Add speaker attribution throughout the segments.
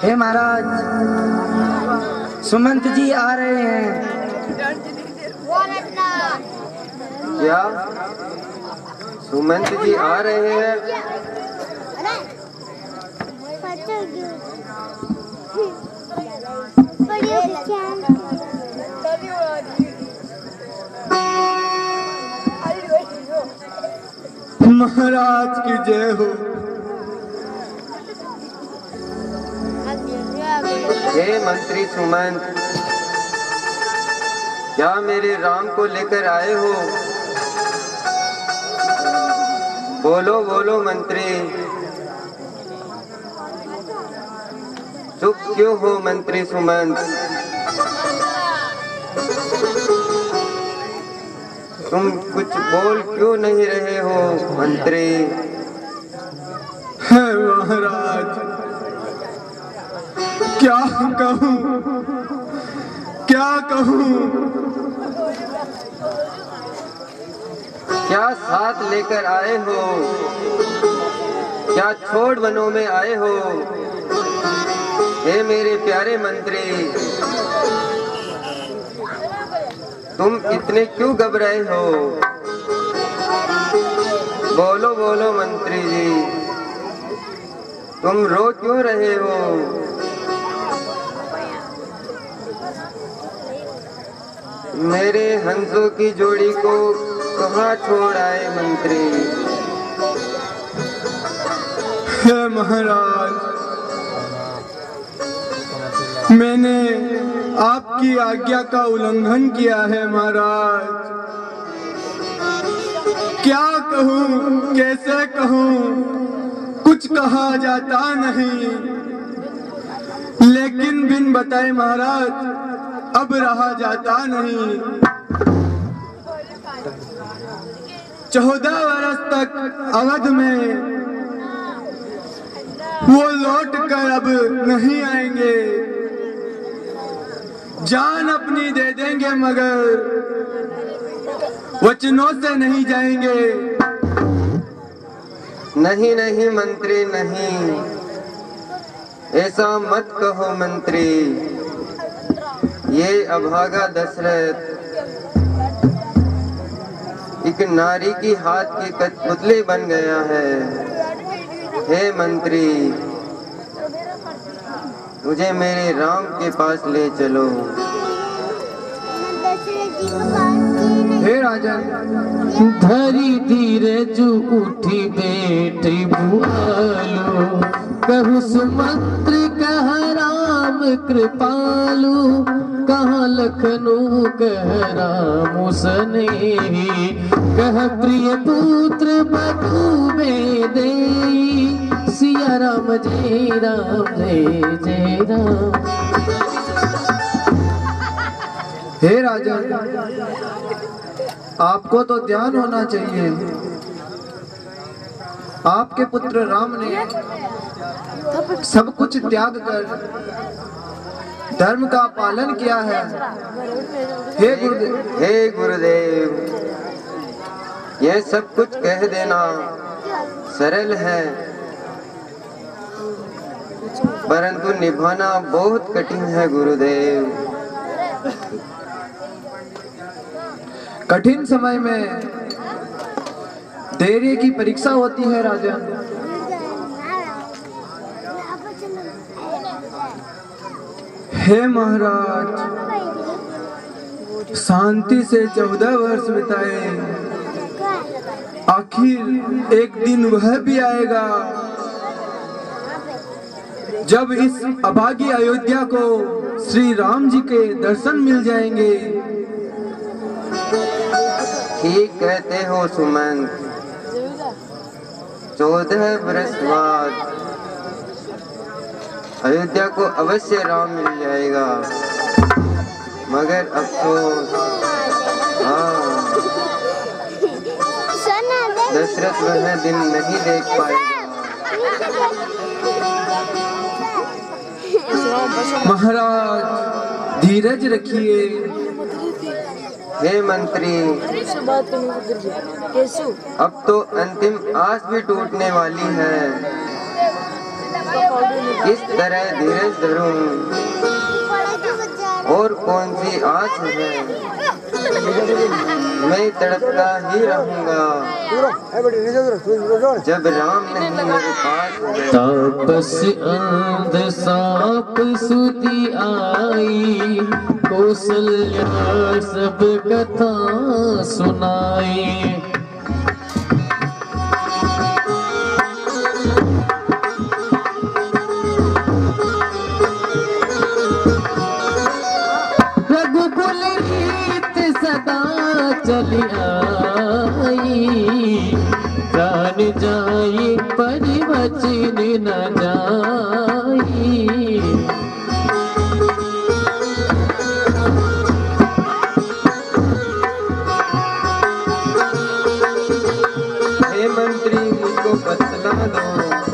Speaker 1: हे महाराज, सुमंत जी आ रहे हैं।
Speaker 2: क्या सुमंत जी आ रहे हैं?
Speaker 1: महाराज की जय हो।
Speaker 2: हे मंत्री सुमंत, क्या मेरे राम को लेकर आए हो? बोलो बोलो मंत्री, चुप क्यों हो मंत्री सुमंत? तुम कुछ बोल क्यों नहीं रहे हो मंत्री?
Speaker 1: है महाराज, क्या कहूँ क्या कहूँ।
Speaker 2: क्या साथ लेकर आए हो? क्या छोड़ वनों में आए हो? हे मेरे प्यारे मंत्री, तुम इतने क्यों घबराए हो? बोलो बोलो मंत्री जी, तुम रो क्यों रहे हो? मेरे हंसों की जोड़ी को कहाँ छोड़ आए मंत्री?
Speaker 1: हे महाराज, मैंने आपकी आज्ञा का उल्लंघन किया है महाराज। क्या कहूँ, कैसे कहूँ, कुछ कहा जाता नहीं। लेकिन बिन बताए महाराज अब रहा जाता नहीं। 14 वर्ष तक अवध में वो लौट कर अब नहीं आएंगे। जान अपनी दे देंगे मगर वचनों से नहीं जाएंगे।
Speaker 2: नहीं नहीं मंत्री नहीं, ऐसा मत कहो मंत्री। ये अभागा दशरथ एक नारी की हाथ की कठपुतली बन गया है। हे मंत्री, मुझे मेरे राम के पास ले चलो।
Speaker 1: हे राजन,
Speaker 3: धरी धीरे जू उठी बेटी भुआलो, कहु सुमंत्र कह राम कृपालु, कहाँ लखनऊ कह राम सनेही, कह प्रिय पुत्र बधू में देई, सिया राम जय जय राम।
Speaker 1: हे राजन, आपको तो ध्यान होना चाहिए। आपके पुत्र राम ने सब कुछ त्याग कर धर्म का पालन किया है। हे
Speaker 2: गुरुदेव, यह सब कुछ कह देना सरल है, परंतु निभाना बहुत कठिन है गुरुदेव।
Speaker 1: कठिन समय में धैर्य की परीक्षा होती है राजन। हे महाराज, शांति से 14 वर्ष बिताए, आखिर एक दिन वह भी आएगा जब इस अभागी अयोध्या को श्री राम जी के दर्शन मिल जाएंगे।
Speaker 2: ठीक कहते हो सुमंत, 14 वर्ष बाद अयोध्या को अवश्य राम मिल जाएगा, मगर अफसोस, हाँ, दशरथ वह दिन नहीं देख पाएगा।
Speaker 1: महाराज धीरज रखिए।
Speaker 2: हे मंत्री, अब तो अंतिम आस भी टूटने वाली है। किस तरह धीरज धरूं और कौन सी आस है, मैं तड़पता ही रहूंगा जब राम नहीं मेरे पास।
Speaker 3: तापस अंध साप सुधी आई, कौशल्या सब कथा सुनाई। रघुकुल रीत सदा चली आई, प्राण जाई पर वचन न जाई।
Speaker 2: हे मंत्री मुझको बतला दो,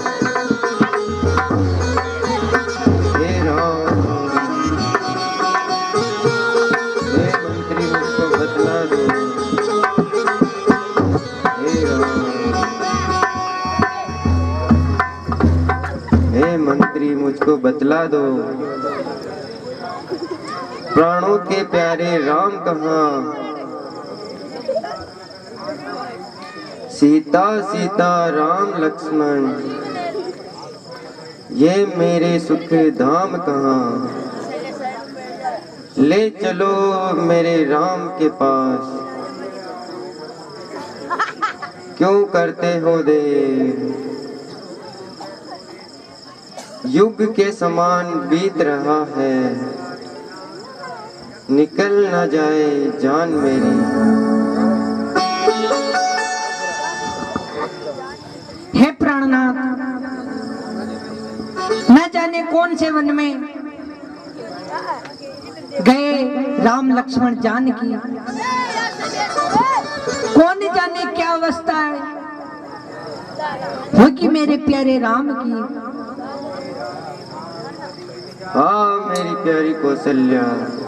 Speaker 2: हे राम, हे मंत्री मुझको बतला दो, हे राम, हे मंत्री मुझको बतला दो, प्राणों के प्यारे राम कहाँ? सीता सीता राम लक्ष्मण, ये मेरे सुख धाम कहाँ? ले चलो मेरे राम के पास, क्यों करते हो देर? युग के समान बीत रहा है, निकल न जाए जान मेरी।
Speaker 4: हे प्राणनाथ, न जाने कौन से वन में गए राम लक्ष्मण जानकी, कौन जाने क्या अवस्था है होगी मेरे प्यारे राम की।
Speaker 2: हाँ मेरी प्यारी कौशल्या,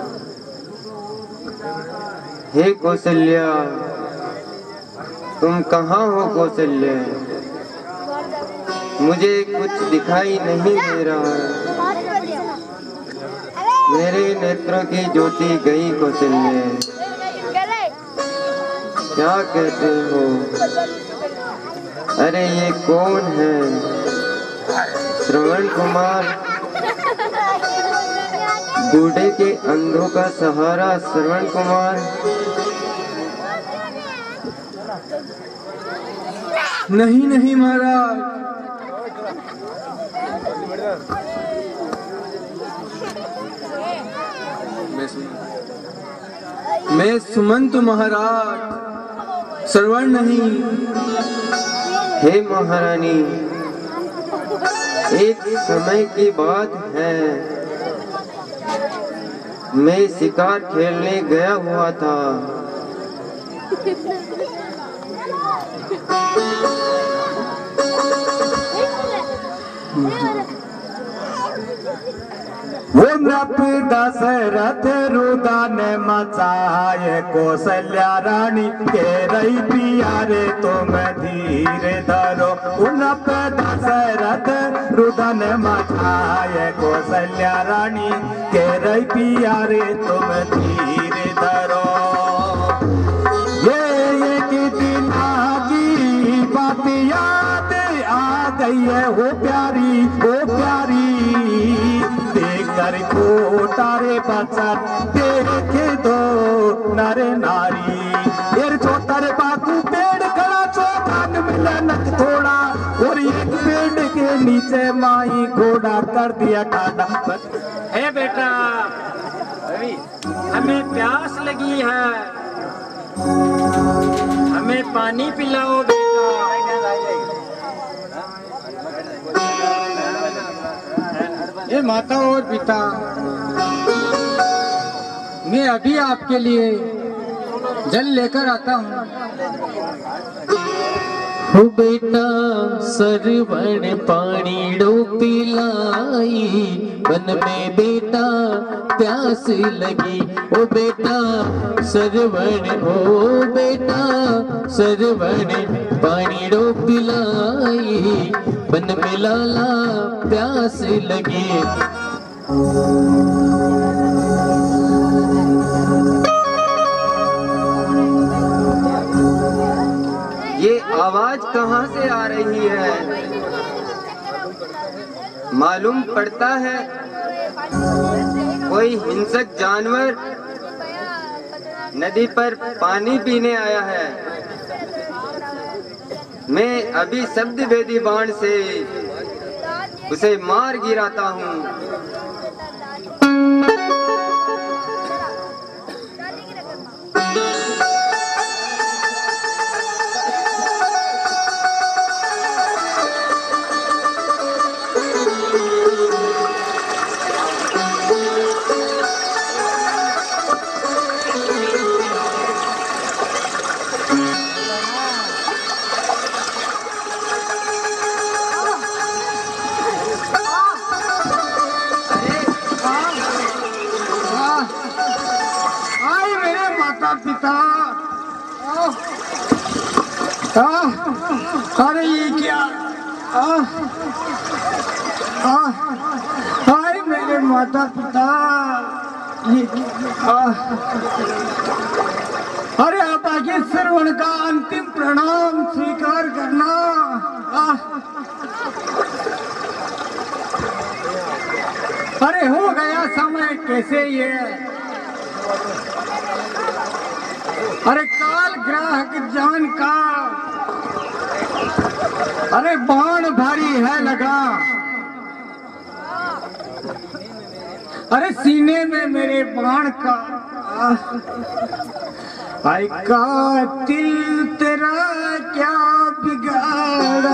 Speaker 2: हे कौशल्या, तुम कहाँ हो कौशल्या? मुझे कुछ दिखाई नहीं दे रहा है, मेरे नेत्रों की ज्योति गई कौशल्या। क्या कहते हो? अरे ये कौन है? श्रवण कुमार, बूढ़े के अंधों का सहारा श्रवण कुमार।
Speaker 1: नहीं नहीं महाराज, मैं सुमंत महाराज, श्रवण नहीं।
Speaker 2: हे महारानी, एक समय की बात है, मैं शिकार खेलने गया हुआ था।
Speaker 5: वो नृप दशरथ रुदन मचाए, कौशल्या रानी के रही प्यारे तुम धीर धरो। नृप दशरथ रुदन मचाए, कौशल्या रानी के रही प्यारे तुम धीर धरो। ये एक दिन की बात याद आ गई है, हो प्यारी, हो प्यारी। को तारे बचन देखे दो नर नारी। यार छोटा रे बाकू पेड़ खड़ा, चौकान मिला नक थोड़ा, और एक पेड़ के नीचे माई घोड़ा कर दिया ठाडा।
Speaker 6: हे बेटा, हमें प्यास लगी है, हमें पानी पिलाओ बेटा।
Speaker 1: ये माता और पिता, मैं अभी आपके लिए जल लेकर आता हूँ।
Speaker 3: हो बेटा सरवण पानी डो पिलाई, वन में बेटा प्यास लगी। ओ बेटा सरवण, ओ बेटा सरवण पानी डो पिलाई, वन में लाला प्यास लगी।
Speaker 2: ये आवाज कहाँ से आ रही है? मालूम पड़ता है कोई हिंसक जानवर नदी पर पानी पीने आया है। मैं अभी शब्द भेदी बाण से उसे मार गिराता हूँ।
Speaker 5: अरे ये क्या? हाय मेरे माता पिता, ये अरे आप आगे श्रवण का अंतिम प्रणाम स्वीकार करना। अरे हो गया समय कैसे ये? अरे काल ग्राहक जान का, अरे बाण भारी है लगा। अरे सीने में मेरे बाण का, आई कातिल तेरा क्या बिगाड़ा,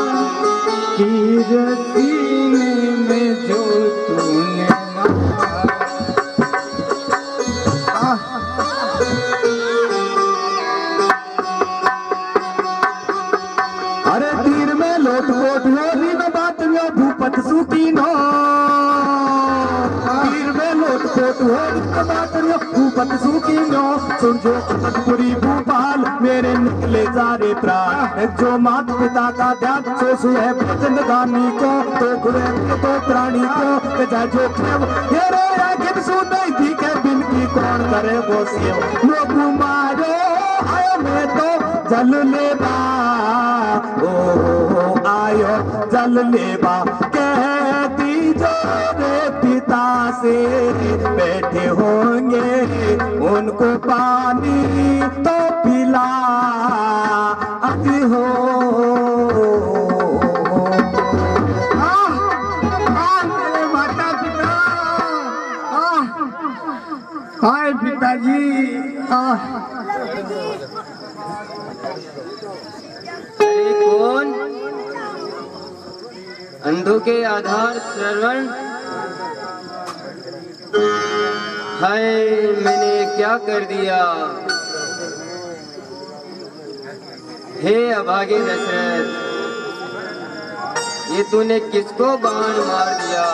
Speaker 5: तीर सीने में जो तूने भूपत सुकीनो, तीर में लोट पोट हो बात भूपत सुकीनो। सुन जो कटपुरी भूपाल मेरे निकले जारे प्राण, जो मात पिता का ध्यान सोसु है भजन गानी को, तो गुरे तो प्राणी को जा जो तेरे आगे सुनाई दी के बिन की कौन करे वो सेव। लोग मारो आयो मैं तो जल लेबा, ओ आयो जल लेबा, कहती जो रे पिता से बैठे होंगे उनको पानी तो पिला अति हो। मेरे माता पिता, हाय पिताजी।
Speaker 2: अरे कौन? अंधों के आधार श्रवण। हाय मैंने क्या कर दिया? हे अभागे दशरथ, ये तूने किसको बाण मार दिया?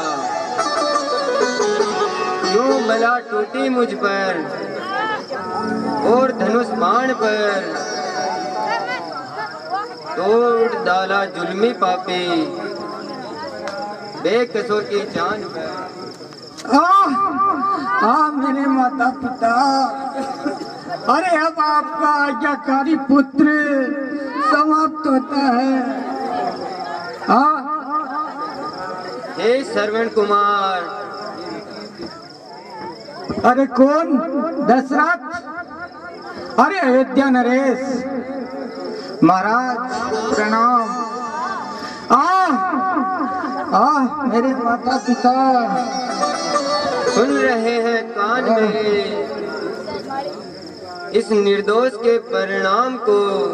Speaker 2: क्यों बला टूटी मुझ पर और धनुष बाण पर? तोड़ डाला जुल्मी पापी बेकसों की जान पर।
Speaker 5: मेरे माता पिता, अरे अब आपका आज्ञाकारी पुत्र समाप्त होता है।
Speaker 2: हे श्रवण कुमार।
Speaker 5: अरे कौन? दशरथ? अरे अयोध्या नरेश महाराज प्रणाम। मेरे माता पिता
Speaker 2: सुन रहे हैं कान मेरे इस निर्दोष के परिणाम को।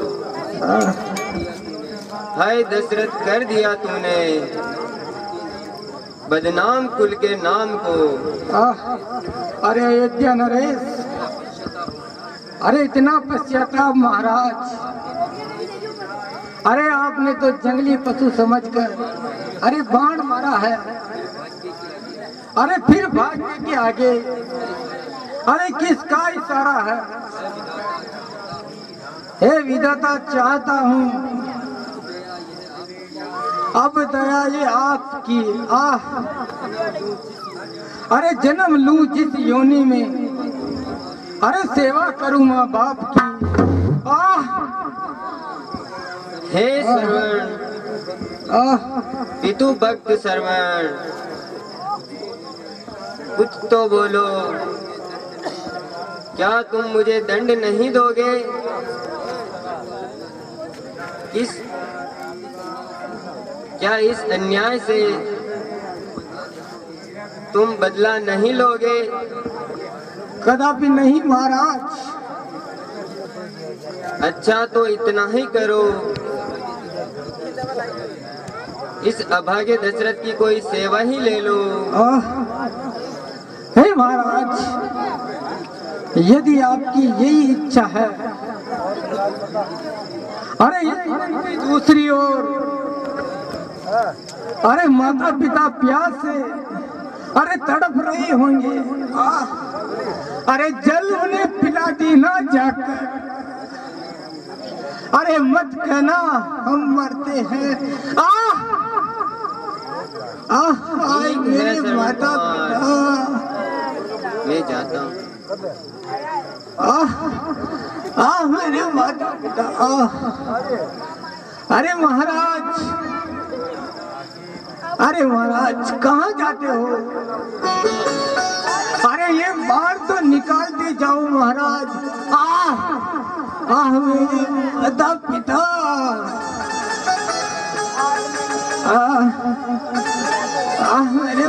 Speaker 2: हाय दशरथ, कर दिया तूने बदनाम कुल के नाम को।
Speaker 5: अरे अयोध्या नरेश, अरे इतना पश्चाताप महाराज।
Speaker 7: अरे आपने तो जंगली पशु समझकर अरे बाण मारा है, अरे फिर भागने के आगे अरे किसका इशारा है? हे विधाता चाहता हूँ अब दया ये आपकी अरे जन्म लूं जिस योनि में, अरे सेवा करूं माँ बाप की।
Speaker 2: हे श्रवण, पितु भक्त श्रवण, कुछ तो बोलो, क्या तुम मुझे दंड नहीं दोगे? क्या इस अन्याय से तुम बदला नहीं लोगे?
Speaker 7: कदापि नहीं महाराज।
Speaker 2: अच्छा तो इतना ही करो, इस अभागे दशरथ की कोई सेवा ही ले लो।
Speaker 7: हे महाराज, यदि आपकी यही इच्छा है, अरे दूसरी ओर अरे माता पिता प्यास से अरे तड़प रहे होंगे, अरे जल उन्हें पिला देना जाकर, अरे मत कहना हम मरते हैं। मेरे माता पिता,
Speaker 2: मैं जाता हूँ।
Speaker 7: मेरे माता पिता। अरे महाराज, अरे महाराज कहाँ जाते हो? अरे ये बाढ़ तो निकालते जाओ महाराज। मेरे माता पिता, मेरे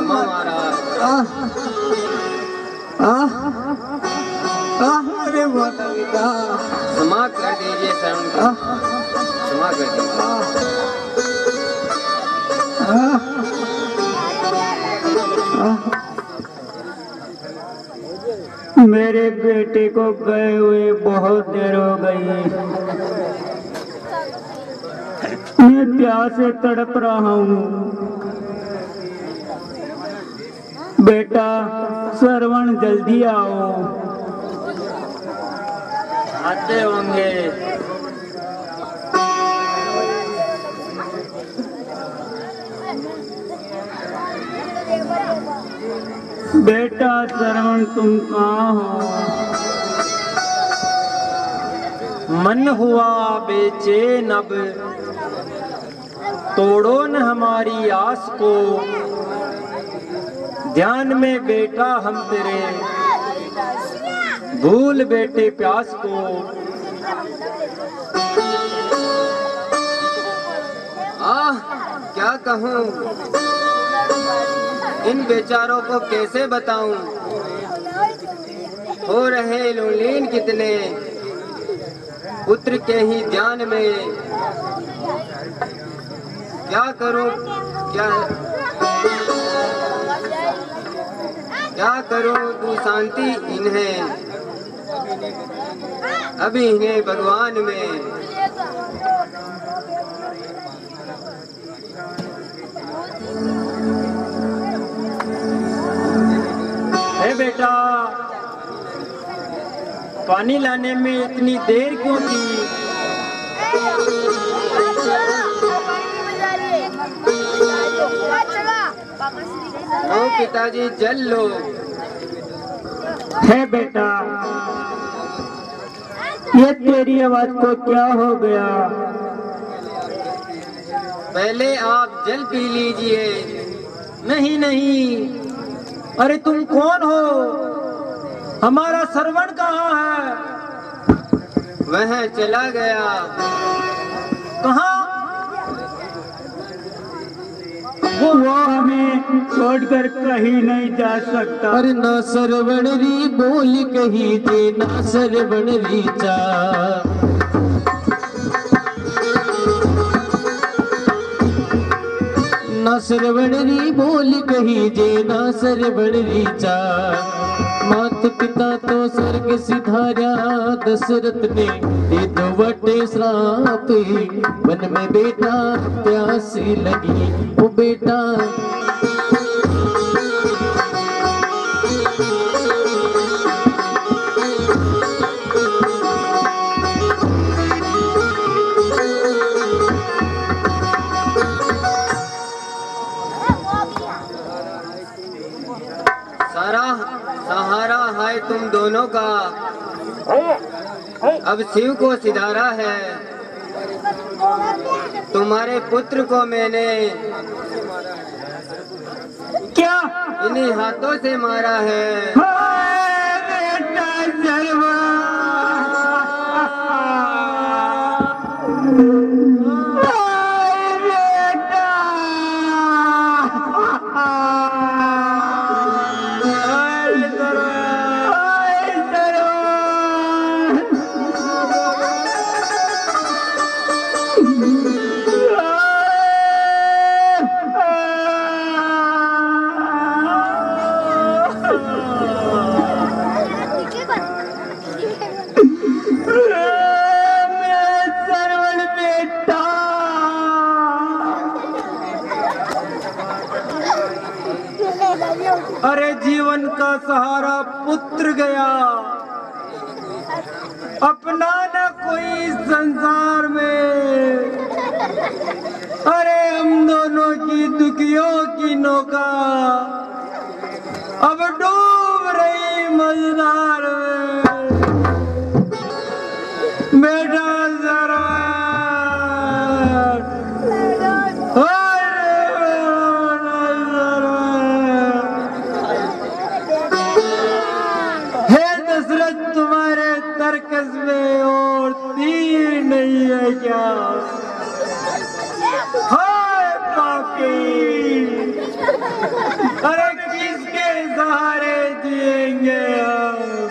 Speaker 7: मेरे माता पिता,
Speaker 2: क्षमा कर दीजिए शरण को, क्षमा कर दीजिए।
Speaker 5: मेरे बेटे को गए हुए बहुत देर हो गई, मैं प्यास से तड़प रहा हूँ। बेटा श्रवण जल्दी आओ।
Speaker 6: आते होंगे।
Speaker 5: बेटा श्रवण तुम कहाँ हो?
Speaker 6: मन हुआ बेचैन अब, तोड़ो न हमारी आस को, ध्यान में बेटा हम तेरे, भूल बेटे प्यास को।
Speaker 2: क्या कहूँ, इन बेचारों को कैसे बताऊं, हो रहे लोलीन कितने, पुत्र के ही ध्यान में। क्या करूं, क्या करूं तू शांति इन्हें, अभी इन्हें भगवान में।
Speaker 6: हे बेटा, पानी लाने में इतनी देर क्यों की?
Speaker 2: लो पिताजी जल लो।
Speaker 5: है बेटा, ये तेरी आवाज को क्या हो गया?
Speaker 2: पहले आप जल पी लीजिए।
Speaker 6: नहीं नहीं, अरे तुम कौन हो? हमारा श्रवण कहाँ है?
Speaker 2: वह चला गया।
Speaker 6: कहाँ?
Speaker 5: वो हमें छोड़कर कहीं नहीं जा सकता।
Speaker 3: अरे ना श्रवण री बोल कही दे, ना श्रवण री जा, ना सरवण री बोल कही जे ना सरवण री चाल। मात पिता तो स्वर्ग सिधारा दशरथ ने दे दो वटे श्राप। वन में बेटा प्यासी लगी वो बेटा
Speaker 2: सहारा है तुम दोनों का, अब शिव को सिधारा है। तुम्हारे पुत्र को मैंने
Speaker 6: क्या
Speaker 2: इन्हीं हाथों से मारा है।
Speaker 6: अरे जीवन का सहारा पुत्र गया, अपना न कोई संसार में। अरे हम दोनों की दुखियों की नौका अब डूब रही मझधार में। बेटा जरा तुम्हारे तर्कस में और तीर नहीं है क्या? हाय पापी, अरे किसके सहारे जिएंगे हम?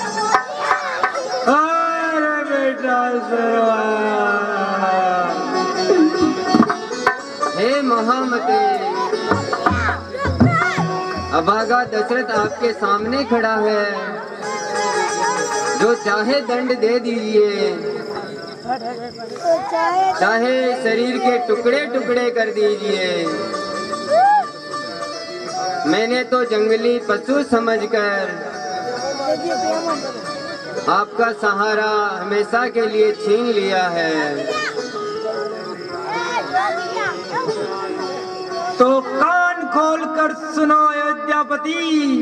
Speaker 6: अरे बेटा सरवा,
Speaker 2: हे महामते, अभागा दशरथ आपके सामने खड़ा है, जो चाहे दंड दे दीजिए, चाहे शरीर के टुकड़े टुकड़े कर दीजिए। मैंने तो जंगली पशु समझकर आपका सहारा हमेशा के लिए छीन लिया है।
Speaker 6: तो कान खोलकर सुनो अयोध्यापति,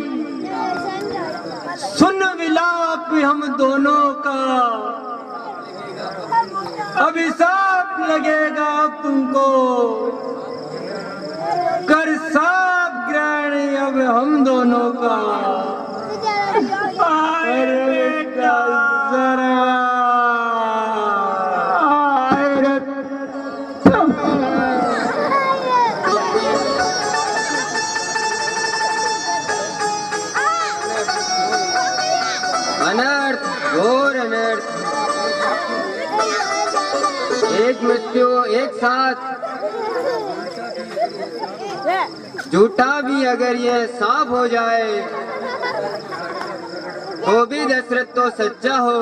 Speaker 6: सुन विलाप हम दोनों का। अभिशाप लगेगा अब तुमको, कर साप ग्रहण अब हम दोनों का। अरे जरा
Speaker 2: अनर्थ, घोर अनर्थ, एक मृत्यु एक साथ। झूठा भी अगर यह साफ हो जाए तो भी दशरथ तो सच्चा हो।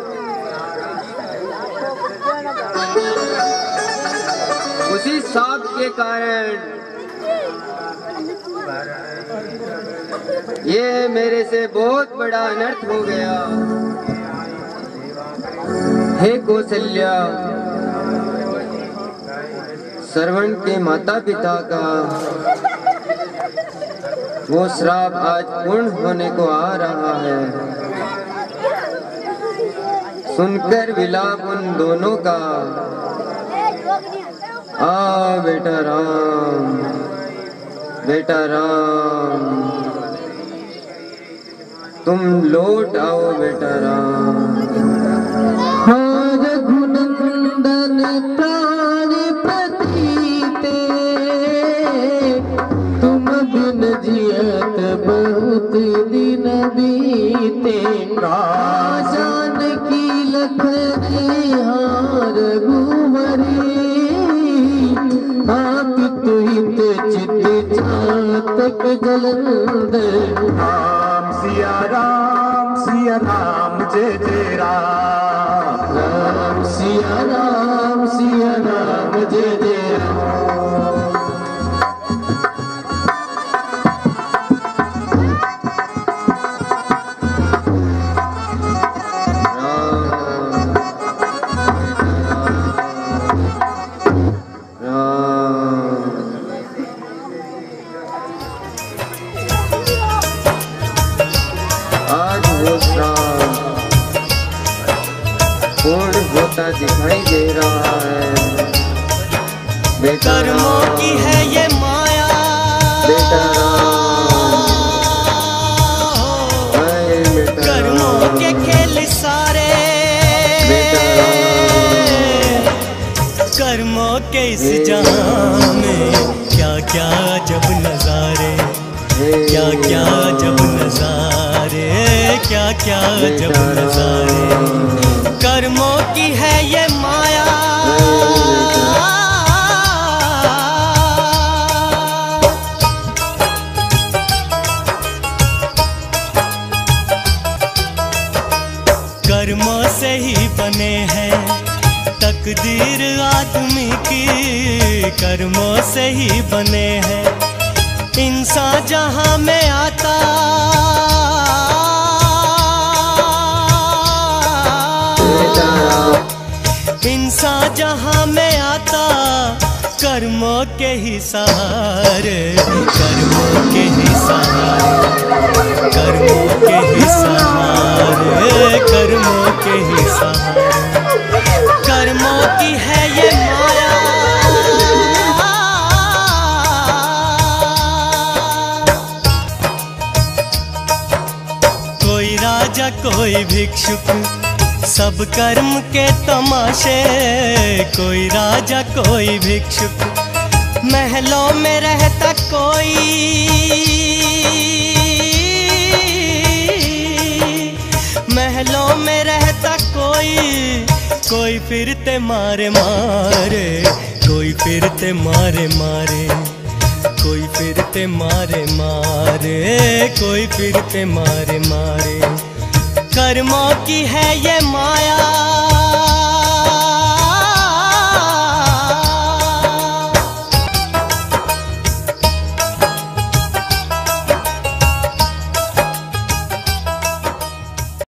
Speaker 2: उसी साप के कारण ये मेरे से बहुत बड़ा अनर्थ हो गया। हे कौशल्या, श्रवण के माता पिता का वो श्राप आज पूर्ण होने को आ रहा है। सुनकर विलाप उन दोनों का। आ बेटा राम, बेटा राम, तुम लौट आओ बेटा राम।
Speaker 3: रघुनंदन प्राण प्रतीते, तुम बिन जियत बहुत दिन बीते। जानकी लखन हार घुमरी, आप तुहित
Speaker 5: राम सिया राम जय जय राम।
Speaker 3: राम सिया राम जय जय राम।
Speaker 2: आज वो श्राम पूर्ण होता दिखाई दे रहा है। बेटा
Speaker 8: कर्मों की है ये माया,
Speaker 2: बेटा
Speaker 8: कर्मों के खेल सारे, कर्मों के इस जहां में क्या क्या जब नजारे, क्या क्या जब नजारे, क्या क्या जब नजारे। कर्मों की है ये माया, कर्मों से ही बने हैं तकदीर आदमी की, कर्मों से ही बने हैं इंसान जहां में आता। इंसान जहां में आता कर्मों के ही सहारे, कर्मों के ही सहारे, कर्मों के ही सहारे, कर्मों के ही सहारे। कर्मों की है ये माया, कोई राजा कोई भिक्षुक सब कर्म के तमाशे, कोई राजा कोई भिक्षुक महलों में रहता कोई, महलों में रहता कोई, कोई फिरते मारे मारे, कोई फिरते मारे मारे, कोई फिरते मारे मारे, कोई फिरते मारे मारे। कर्मों की है ये माया,